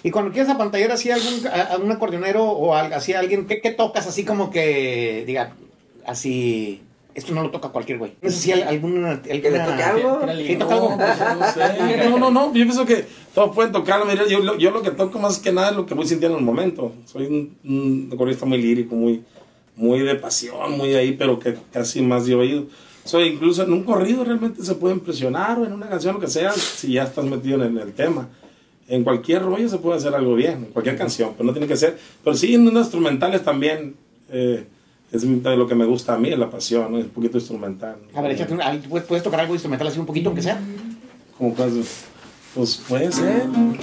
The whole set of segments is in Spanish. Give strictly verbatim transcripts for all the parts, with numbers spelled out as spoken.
Y cuando quieres apantallar así a algún, a, a un acordeonero o a, así a alguien, ¿qué, ¿qué tocas así como que diga, así, esto no lo toca cualquier güey? No sé si algún... ¿Que le toque algo? ¿Sí toca algo? No, sé. no, no, no, yo pienso que todos pueden tocarlo. Mira, yo, yo lo que toco más que nada es lo que voy sintiendo en el momento. Soy un, un acordeonista muy lírico, muy, muy de pasión, muy ahí, pero que casi más de oído. Soy incluso en un corrido realmente se puede impresionar, o en una canción, lo que sea, si ya estás metido en el, en el tema. En cualquier rollo se puede hacer algo bien, en cualquier canción, pero no tiene que ser. Pero sí, en unos instrumentales también, eh, es lo que me gusta a mí, es la pasión, ¿no? Es un poquito instrumental. A ver, échate un, ¿puedes tocar algo instrumental así un poquito, aunque sea? Como pues, pues puede ser.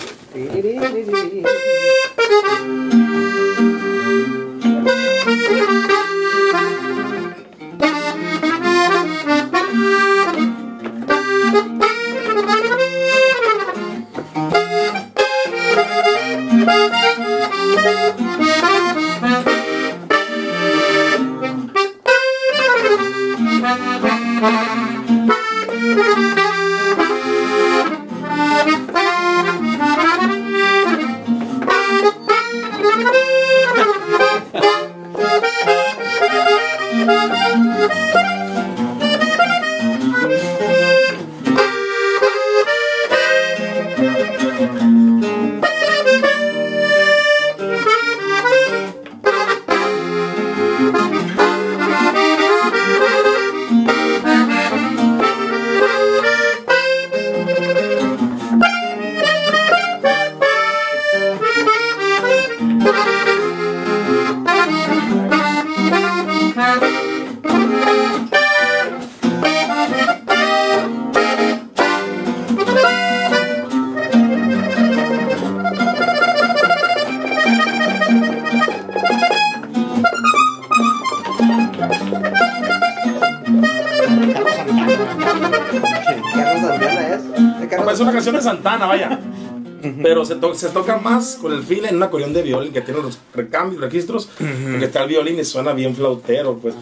Es una canción de Santana, vaya. Pero se, to se toca más con el file en un acordeón de violín que tiene los recambios, registros, porque está el violín y suena bien flautero, pues.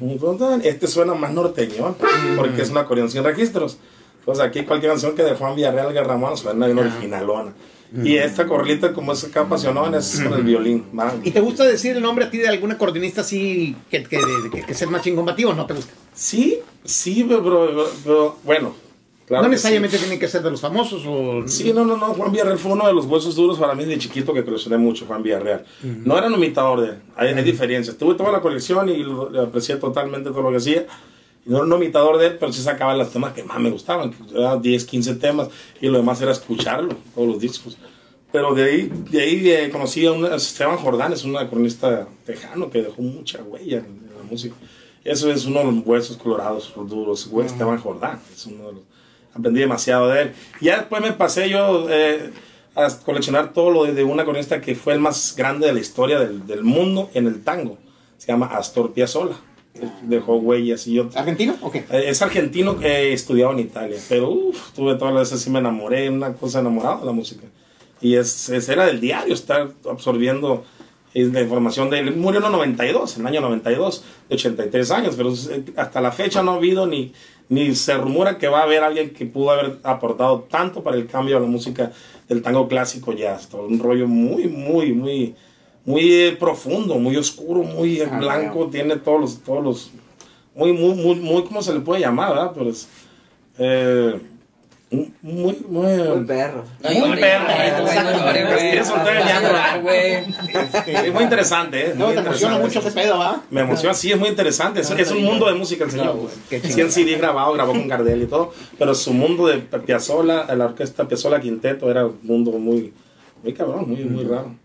Este suena más norteño, porque es un acordeón sin registros. Entonces aquí cualquier canción que de Juan Villarreal Garramón suena bien originalona. Y esta corlita, como es acá apasionada, es con el violín. Man. ¿Y te gusta decir el nombre a ti de algún acordeonista así que, que, que, que sea más chingombativo o no te gusta? Sí, sí, pero, pero, pero bueno. Claro no necesariamente sí. Tienen que ser de los famosos o... Sí, no, no, no, Juan Villarreal fue uno de los huesos duros para mí de chiquito que coleccioné mucho, Juan Villarreal. Uh-huh. No era un imitador de él, hay, uh-huh. hay diferencias. Tuve toda la colección y lo, le aprecié totalmente todo lo que hacía. Y no era un imitador de él, pero sí sacaba los temas que más me gustaban, que eran diez, quince temas, y lo demás era escucharlo, todos los discos. Pero de ahí, de ahí eh, conocí a un, Esteban Jordán, es un acordeonista tejano que dejó mucha huella en, en la música. Eso es uno de los huesos colorados duros, uh-huh. Esteban Jordán, es uno de los... Aprendí demasiado de él. Y ya después me pasé yo eh, a coleccionar todo lo de, de un acordeonista que fue el más grande de la historia del, del mundo en el tango. Se llama Astor Piazzolla. Dejó huellas y yo... ¿Argentino? Okay. Eh, es argentino que eh, estudiaba en Italia. Pero uff, tuve todas las veces sí me enamoré, una cosa enamorada de la música. Y es, es era del diario estar absorbiendo eh, la información de él. Murió en el noventa y dos, en el año noventa y dos, de ochenta y tres años. Pero eh, hasta la fecha no ha habido ni... ni se rumora que va a haber alguien que pudo haber aportado tanto para el cambio a la música del tango clásico jazz. Todo un rollo muy, muy, muy, muy eh, profundo, muy oscuro, muy ah, blanco. Wow. Tiene todos los, todos los, muy, muy, muy, muy, ¿cómo se le puede llamar, verdad? Pero es, eh, muy, muy, muy perro. Muy perro. Es muy interesante, ¿eh? No, te emociona mucho ese pedo, ¿va? Me emociona, sí, es muy interesante. Es, es un mundo de música el señor. Sí, en C D grabado, grabó con Gardel y todo. Pero su mundo de Piazzolla, la orquesta Piazzolla Quinteto, era un mundo muy, muy cabrón, muy, muy raro.